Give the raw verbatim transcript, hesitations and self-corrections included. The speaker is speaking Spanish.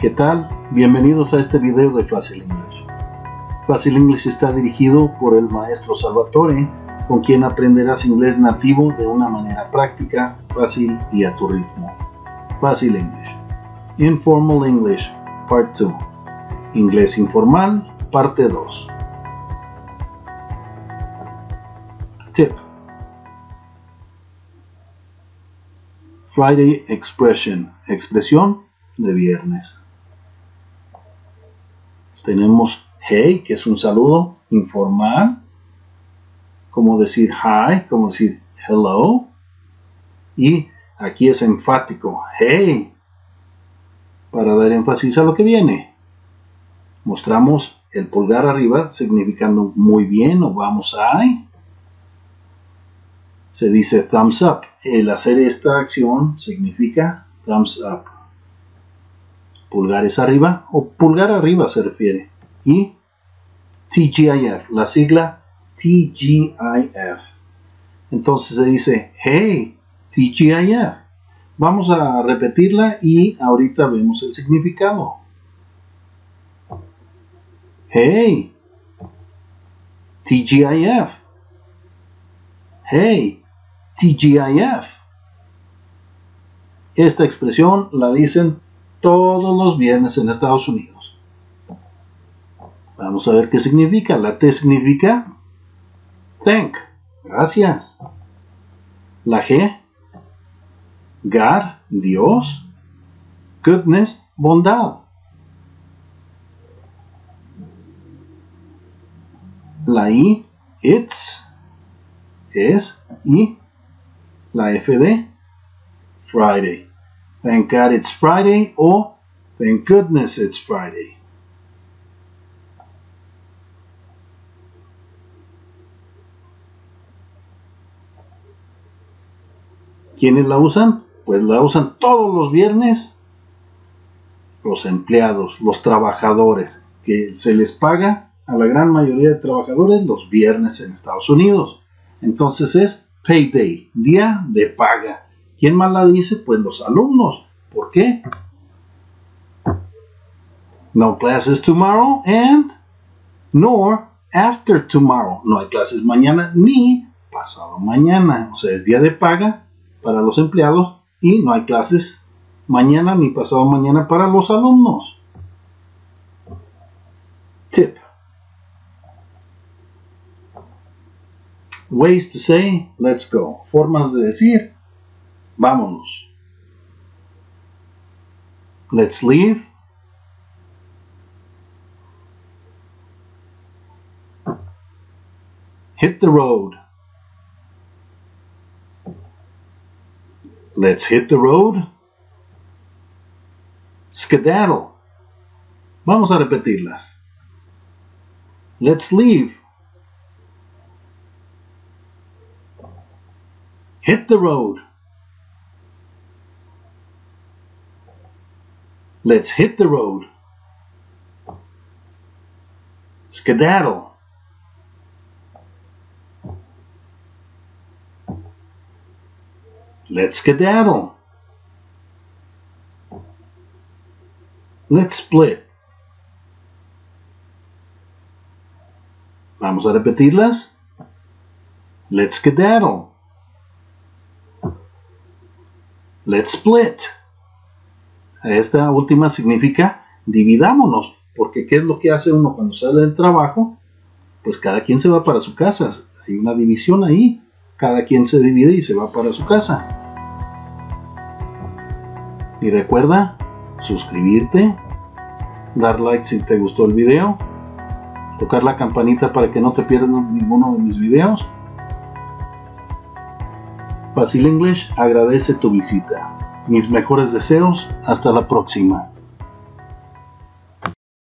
¿Qué tal? Bienvenidos a este video de Fácil English. Fácil English está dirigido por el maestro Salvatore, con quien aprenderás inglés nativo de una manera práctica, fácil y a tu ritmo. Fácil English. Informal English, Part dos. Inglés informal, Parte dos. Tip. Friday expression, expresión de viernes. Tenemos hey, que es un saludo informal, como decir hi, como decir hello, y aquí es enfático, hey, para dar énfasis a lo que viene. Mostramos el pulgar arriba significando muy bien o vamos ahí. Se dice thumbs up. El hacer esta acción significa thumbs up. Pulgares arriba o pulgar arriba se refiere. Y T G I F, la sigla T G I F. Entonces se dice hey, T G I F. Vamos a repetirla y ahorita vemos el significado. Hey, T G I F. Hey, T G I F. Esta expresión la dicen todos los viernes en Estados Unidos. Vamos a ver qué significa. La T significa thank, gracias. La G, God, Dios. Goodness, bondad. La I, it's, es, y la F de Friday. Thank God it's Friday o thank goodness it's Friday. ¿Quiénes la usan? Pues la usan todos los viernes los empleados, los trabajadores, que se les paga a la gran mayoría de trabajadores los viernes en Estados Unidos. Entonces es payday, día de paga. ¿Quién más la dice? Pues los alumnos. ¿Por qué? No classes tomorrow and nor after tomorrow. No hay clases mañana ni pasado mañana. O sea, es día de paga para los empleados y no hay clases mañana ni pasado mañana para los alumnos. Tip. Ways to say, let's go. Formas de decir, vámonos. Let's leave. Hit the road. Let's hit the road. Skedaddle. Vamos a repetirlas. Let's leave. Hit the road. Let's hit the road. Skedaddle. Let's skedaddle. Let's split. Vamos a repetirlas. Let's skedaddle. Let's split. Esta última significa dividámonos, porque ¿qué es lo que hace uno cuando sale del trabajo? Pues cada quien se va para su casa. Hay una división ahí. Cada quien se divide y se va para su casa. Y recuerda suscribirte, dar like si te gustó el video, tocar la campanita para que no te pierdas ninguno de mis videos. Fácil English agradece tu visita. Mis mejores deseos. Hasta la próxima.